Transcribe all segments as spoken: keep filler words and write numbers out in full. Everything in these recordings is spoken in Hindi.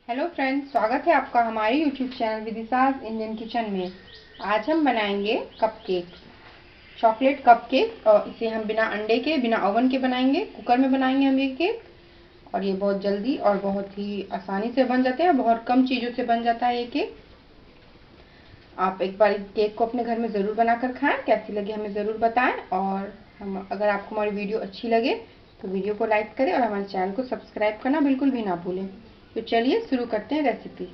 हेलो फ्रेंड्स, स्वागत है आपका हमारे YouTube channel Vidisha's Indian kitchen में। आज हम बनाएंगे कपकेक, चॉकलेट कपकेक। और इसे हम बिना अंडे के, बिना ओवन के बनाएंगे। कुकर में बनाएंगे हम ये केक, और ये बहुत जल्दी और बहुत ही आसानी से बन जाते हैं। बहुत कम चीज़ों से बन जाता है ये केक। आप एक बार इस केक को अपने घर में ज़रूर बनाकर खाएं। कैसी लगी हमें ज़रूर बताएं, और हम अगर आपको हमारी वीडियो अच्छी लगे तो वीडियो को लाइक करें और हमारे चैनल को सब्सक्राइब करना बिल्कुल भी ना भूलें। तो चलिए शुरू करते हैं रेसिपी।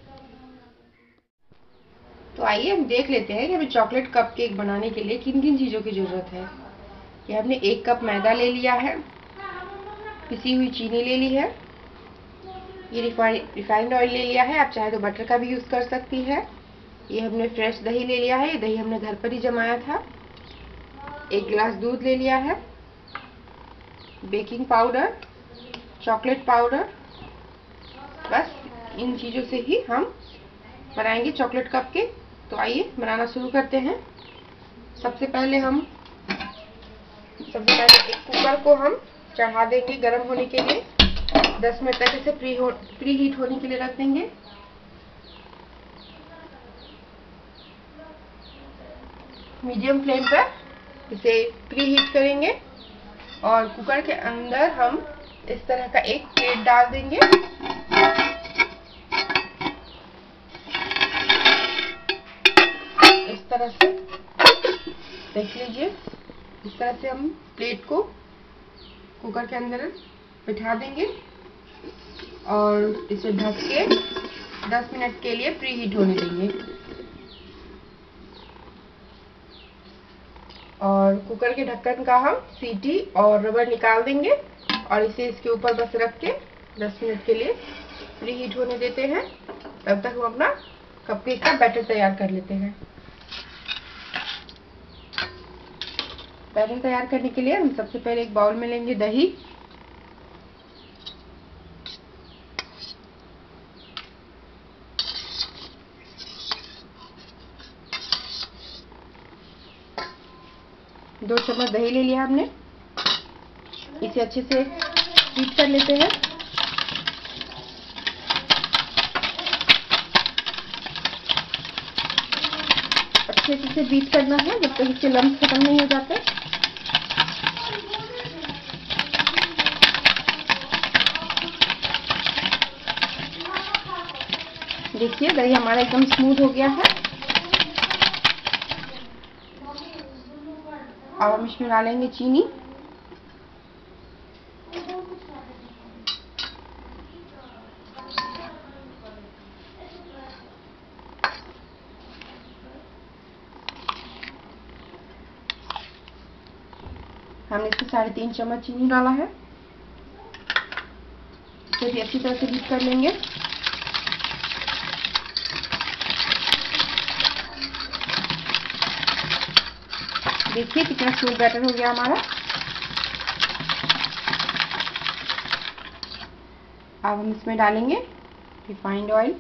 तो आइए हम देख लेते हैं कि हमें चॉकलेट कप केक बनाने के लिए किन किन चीज़ों की ज़रूरत है। ये हमने एक कप मैदा ले लिया है, पिसी हुई चीनी ले ली है, ये रिफाइंड रिफाइंड ऑयल ले लिया है। आप चाहे तो बटर का भी यूज़ कर सकती है। ये हमने फ्रेश दही ले लिया है, दही हमने घर पर ही जमाया था। एक गिलास दूध ले लिया है, बेकिंग पाउडर, चॉकलेट पाउडर। बस इन चीज़ों से ही हम बनाएंगे चॉकलेट कप केक। तो आइए बनाना शुरू करते हैं। सबसे पहले हम सबसे पहले एक कुकर को हम चढ़ा देंगे गर्म होने के लिए। दस मिनट तक इसे प्री हो प्री हीट होने के लिए रख देंगे। मीडियम फ्लेम पर इसे प्री हीट करेंगे, और कुकर के अंदर हम इस तरह का एक प्लेट डाल देंगे। इस तरह से देख लीजिए, इस तरह से हम प्लेट को कुकर के अंदर बिठा देंगे और इसे ढक के दस मिनट के लिए प्री हीट होने देंगे। और कुकर के ढक्कन का हम सीटी और रबर निकाल देंगे, और इसे इसके ऊपर बस रख के दस मिनट के लिए प्री हीट होने देते हैं। तब तक हम अपना कपकेक का बैटर तैयार कर लेते हैं। बैटर तैयार करने के लिए हम सबसे पहले एक बाउल में लेंगे दही, दो चम्मच दही ले लिया हमने। इसे अच्छे से बीट कर लेते हैं। अच्छे से इसे बीट करना है जब तक इसके लम्स खत्म नहीं हो जाते। देखिए दही हमारा एकदम स्मूथ हो गया है। अब हम इसमें डालेंगे चीनी। हमने इसमें साढ़े तीन चम्मच चीनी डाला है। इसे भी अच्छी तरह से बीट कर लेंगे। देखिए कितना स्मूथ बैटर हो गया हमारा। अब हम इसमें डालेंगे रिफाइंड ऑयल।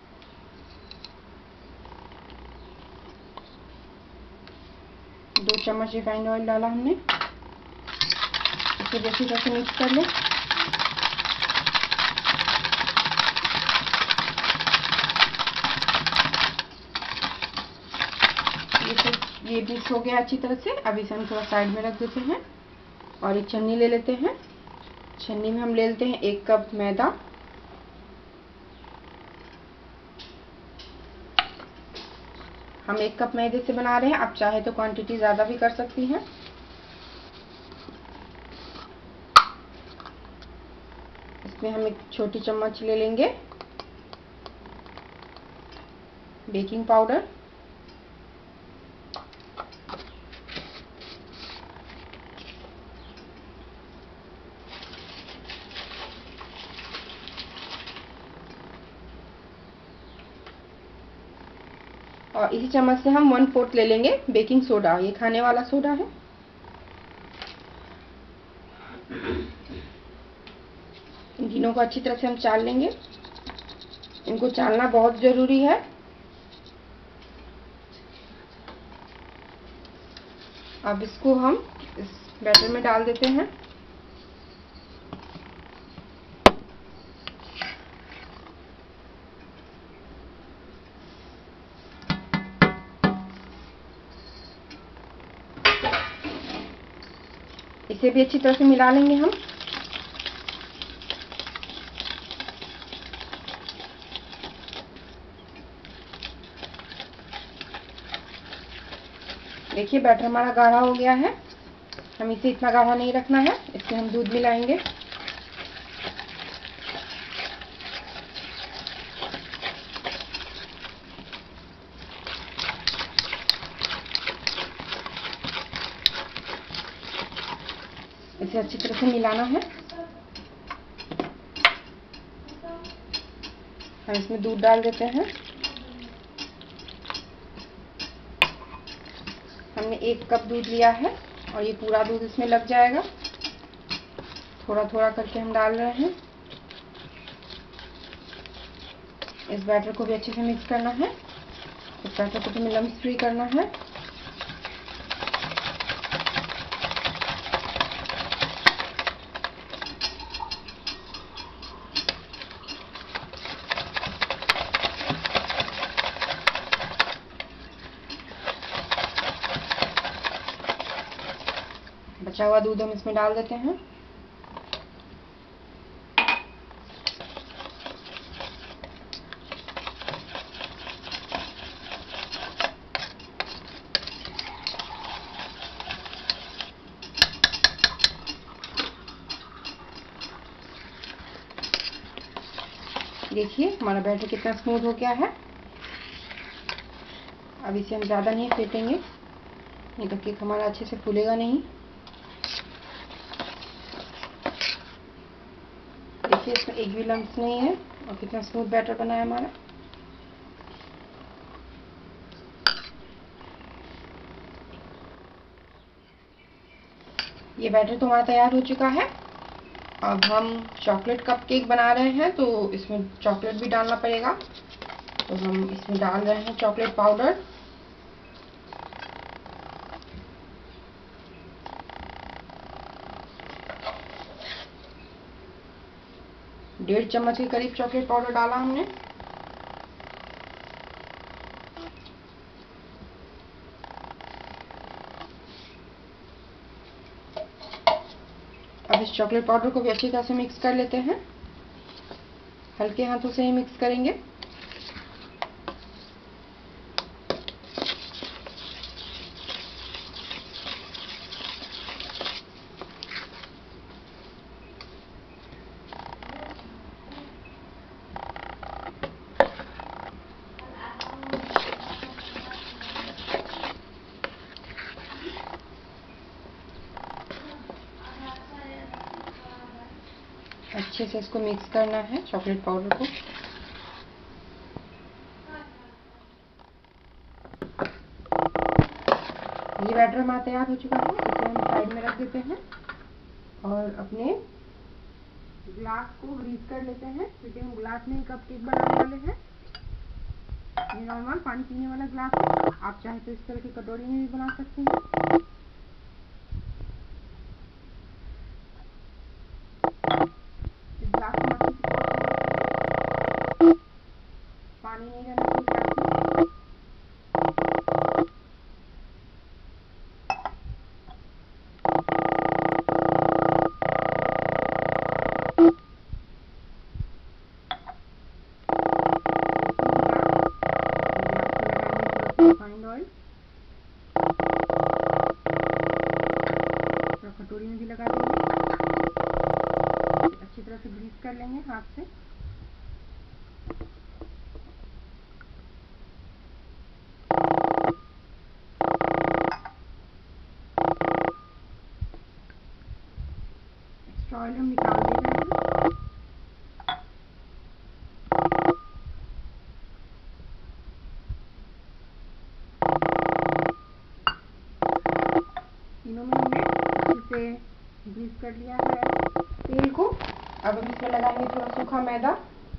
दो चम्मच रिफाइंड ऑयल डाला हमने। इसे अच्छी तरह से मिक्स कर लें। ये मिक्स हो गया अच्छी तरह से। अब इसे हम थोड़ा साइड में रख देते हैं और एक छन्नी ले लेते हैं। छन्नी में हम ले लेते हैं एक कप मैदा। हम एक कप मैदे से बना रहे हैं, आप चाहे तो क्वांटिटी ज़्यादा भी कर सकती हैं। इसमें हम एक छोटी चम्मच ले लेंगे बेकिंग पाउडर। और इसी चम्मच से हम वन फोर्थ ले लेंगे बेकिंग सोडा। ये खाने वाला सोडा है। इन तीनों को अच्छी तरह से हम चाल लेंगे। इनको चालना बहुत ज़रूरी है। अब इसको हम इस बैटर में डाल देते हैं। इसे भी अच्छी तरह से मिला लेंगे हम। देखिए बैटर हमारा गाढ़ा हो गया है। हम इसे इतना गाढ़ा नहीं रखना है, इसमें हम दूध मिलाएंगे। इसे अच्छी तरह से मिलाना है। हम इसमें दूध डाल देते हैं। हमने एक कप दूध लिया है और ये पूरा दूध इसमें लग जाएगा। थोड़ा थोड़ा करके हम डाल रहे हैं। इस बैटर को भी अच्छे से मिक्स करना है। इस बैटर को भी लम्स फ्री करना है। बचा हुआ दूध हम इसमें डाल देते हैं। देखिए हमारा बैटर कितना स्मूथ हो गया है। अब इसे हम ज़्यादा नहीं फेंटेंगे, नहीं तो केक हमारा अच्छे से फूलेगा नहीं। देखिए इसमें एक भी लम्स नहीं है और कितना स्मूथ बैटर बना है हमारा। ये बैटर तो हमारा तैयार हो चुका है। अब हम चॉकलेट कप केक बना रहे हैं, तो इसमें चॉकलेट भी डालना पड़ेगा। तो हम इसमें डाल रहे हैं चॉकलेट पाउडर। डेढ़ चम्मच के करीब चॉकलेट पाउडर डाला हमने। अब इस चॉकलेट पाउडर को भी अच्छी तरह से मिक्स कर लेते हैं। हल्के हाथों से ही मिक्स करेंगे। अच्छे से इसको मिक्स करना है चॉकलेट पाउडर को। ये बैटर हमारा तैयार हो चुका है। इसे हम साइड में रख देते हैं और अपने ग्लास को ग्रीस कर लेते हैं, क्योंकि हम ग्लास में ही कप केक बनाने वाले हैं। ये नॉर्मल पानी पीने वाला ग्लास है। आप चाहे तो इस तरह की कटोरी में भी बना सकते हैं। इस ग्लास को अच्छे से पानी नहीं रहना चाहिए ग्लास में। रिफाइंड ऑयल कटोरी में भी लगा देंगे। अच्छी तरह से ग्रीस कर लेंगे हाथ से। एक्स्ट्रा ऑयल हम निकाल दे रहे हैं। तीनों में हमने अच्छे से ग्रीस कर लिया है तेल को। अब हम इसमें लगाएंगे थोड़ा सूखा मैदा।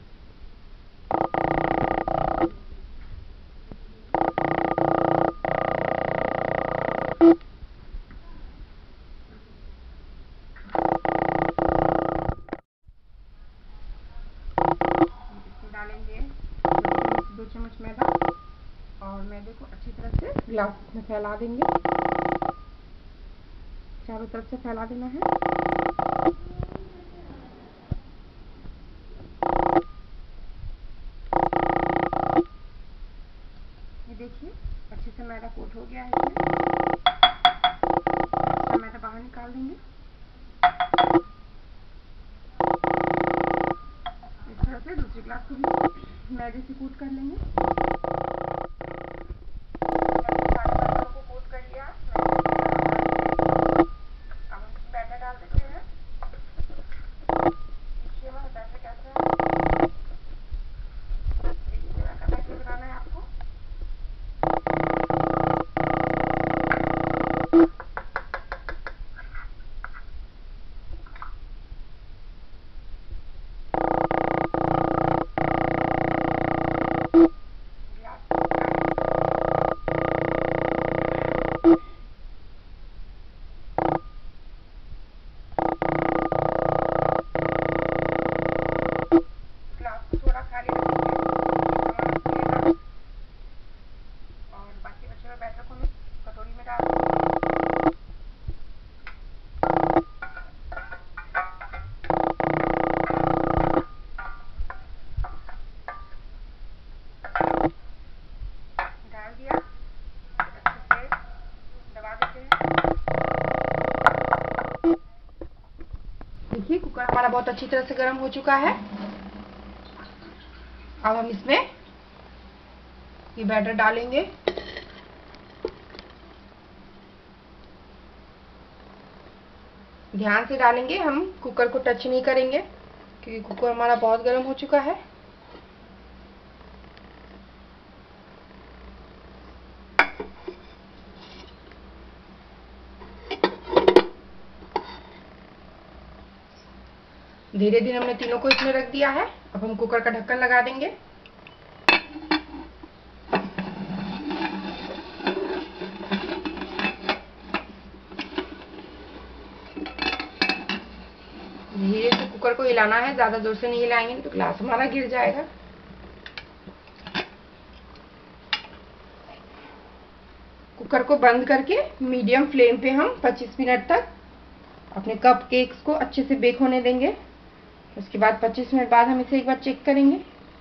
इसमें डालेंगे दो चम्मच मैदा और मैदे को अच्छी तरह से ग्लास में फैला देंगे। चारों तरफ से फैला देना है। ये देखिए अच्छे से मैदा कोट हो गया है इसमें। मैदा बाहर निकाल देंगे। इस तरह से दूसरे ग्लास को भी मैदे से कोट कर लेंगे। सारे बर्तनों को कोट कर लिया। अब हम बैटर डाल देते हैं। देखिए हमारा बैटर कैसा है। इस तरह का बैटर बनाना है आपको। देखिए कुकर हमारा बहुत अच्छी तरह से गर्म हो चुका है। अब हम इसमें ये बैटर डालेंगे। ध्यान से डालेंगे, हम कुकर को टच नहीं करेंगे क्योंकि कुकर हमारा बहुत गर्म हो चुका है। धीरे धीरे हमने तीनों को इसमें रख दिया है। अब हम कुकर का ढक्कन लगा देंगे। धीरे से कुकर को हिलाना है, ज्यादा जोर से नहीं हिलाएंगे तो ग्लास हमारा गिर जाएगा। कुकर को बंद करके मीडियम फ्लेम पे हम पच्चीस मिनट तक अपने कप केक्स को अच्छे से बेक होने देंगे। उसके बाद पच्चीस मिनट बाद हम इसे एक बार चेक करेंगे।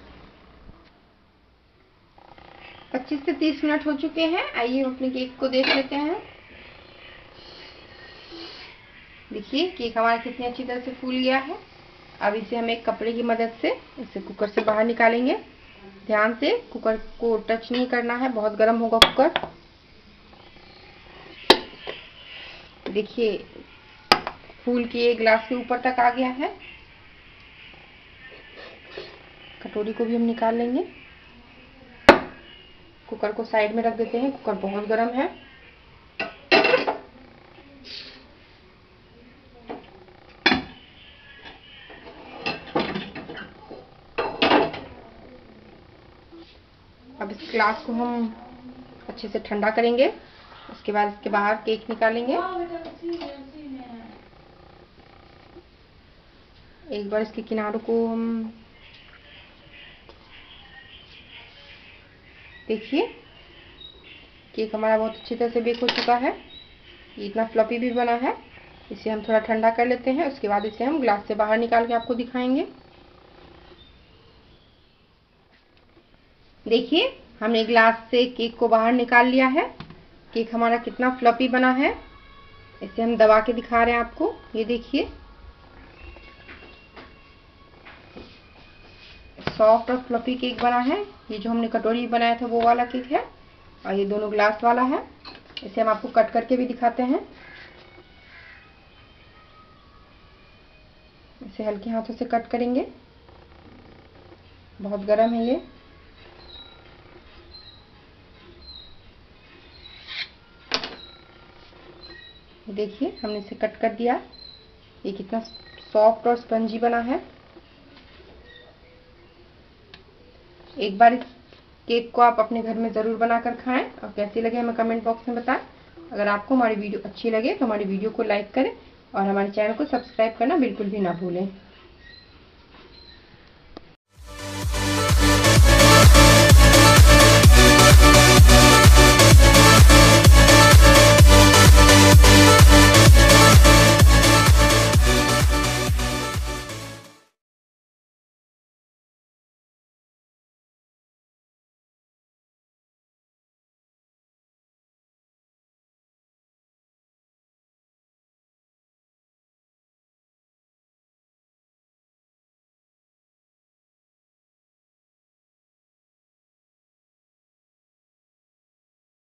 पच्चीस से तीस मिनट हो चुके हैं। आइए हम अपने केक को देख लेते हैं। देखिए केक हमारा कितनी अच्छी तरह से फूल गया है। अब इसे हम एक कपड़े की मदद से इसे कुकर से बाहर निकालेंगे। ध्यान से कुकर को टच नहीं करना है, बहुत गर्म होगा कुकर। देखिए फूल के ग्लास के ऊपर तक आ गया है। कटोरी को भी हम निकाल लेंगे। कुकर को साइड में रख देते हैं, कुकर बहुत गर्म है। अब इस ग्लास को हम अच्छे से ठंडा करेंगे। उसके बाद इसके बाहर केक निकालेंगे। एक बार इसके किनारों को हम देखिए केक हमारा बहुत अच्छी तरह से बेक हो चुका है। ये इतना फ्लफी भी बना है। इसे हम थोड़ा ठंडा कर लेते हैं। उसके बाद इसे हम ग्लास से बाहर निकाल के आपको दिखाएंगे। देखिए हमने ग्लास से केक को बाहर निकाल लिया है। केक हमारा कितना फ्लफी बना है। इसे हम दबा के दिखा रहे हैं आपको। ये देखिए सॉफ्ट और फ्लफी केक बना है। ये जो हमने कटोरी बनाया था वो वाला केक है और ये दोनों ग्लास वाला है। इसे हम आपको कट करके भी दिखाते हैं। इसे हल्के हाथों से कट करेंगे, बहुत गर्म है ये। देखिए हमने इसे कट कर दिया। ये कितना सॉफ्ट और स्पंजी बना है। एक बार इस केक को आप अपने घर में ज़रूर बनाकर खाएं और कैसी लगे हमें कमेंट बॉक्स में बताएं। अगर आपको हमारी वीडियो अच्छी लगे तो हमारी वीडियो को लाइक करें और हमारे चैनल को सब्सक्राइब करना बिल्कुल भी ना भूलें।